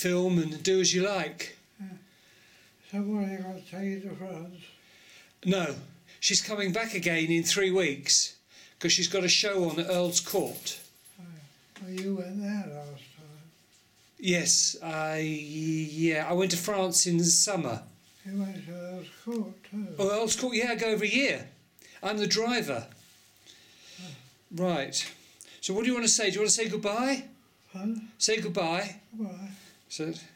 film and do as you like. Yeah. So what, you got to take you to France? No, she's coming back again in 3 weeks because she's got a show on at Earl's Court. Oh, yeah. Well, you went there last time. Yes, I went to France in the summer. You went to Earl's Court too? Oh, Earl's Court, yeah, I go every year. I'm the driver. Oh. Right. So what do you want to say? Do you want to say goodbye? Huh? Say goodbye. Goodbye. So.